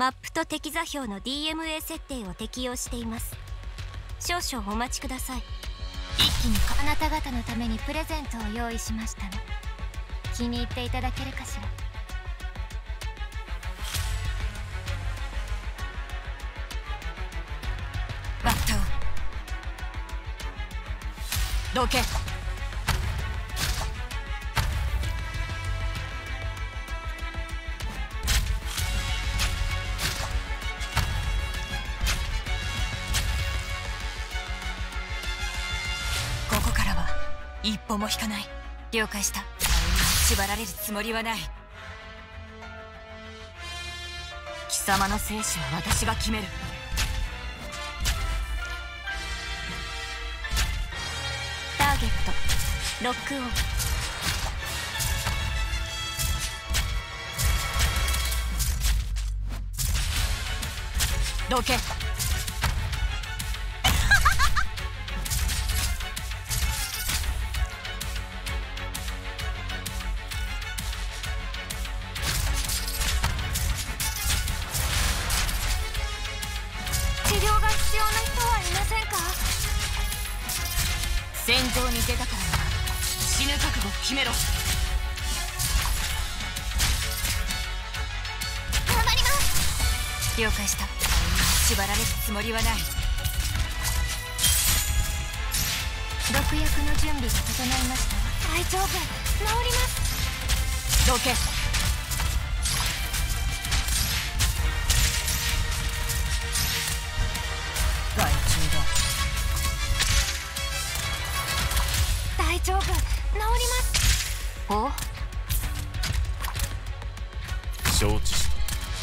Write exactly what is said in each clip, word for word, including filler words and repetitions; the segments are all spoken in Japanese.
マップと敵座標の ディーエムエー 設定を適用しています。少々お待ちください。一気にあなた方のためにプレゼントを用意しましたの。気に入っていただけるかしら。バッターどけ。ここからは一歩も引かない。了解した。縛られるつもりはない。貴様の生死は私が決める。ターゲットロックオン。どけ。戦場に出たからなら死ぬ覚悟を決めろ。頑張ります。了解した。縛られるつもりはない。毒薬の準備が整いました。大丈夫、治ります。どけ。害虫だ。大丈夫、治ります。お？ 承知した。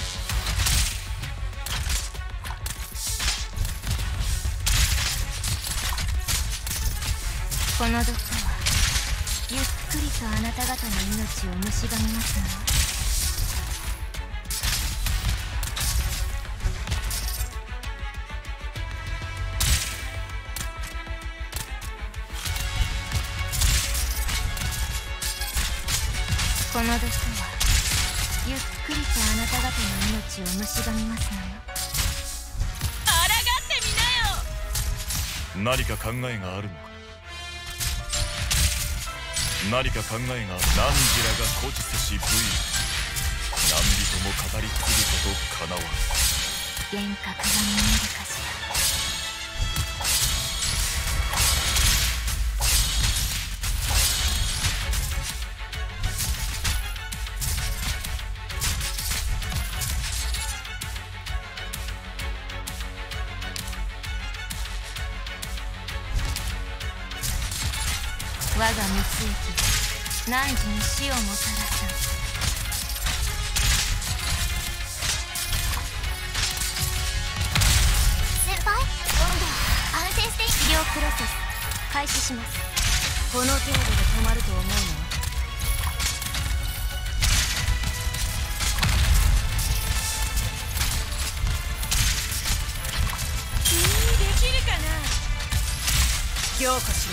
この毒はゆっくりとあなた方の命を蝕みますの。この毒はゆっくりとあなた方の命を蝕みますのよ。抗ってみなよ。 何か考えがあるのか。何か考えが何時らが孤事せし武意。何人も語り継ぐことかなわん。 幻覚が見えるかしら。我が蜜液が汝に死をもたらさん。先輩、温度安定して医療プロセス開始します。この程度で止まると思うの？君にできるかな？強化しろ。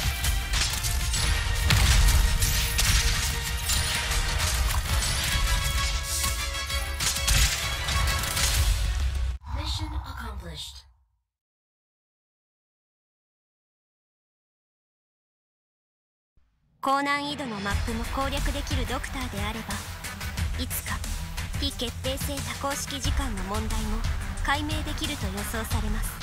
高難易度のマップも攻略できるドクターであれば、いつか非決定性多項式時間の問題も解明できると予想されます。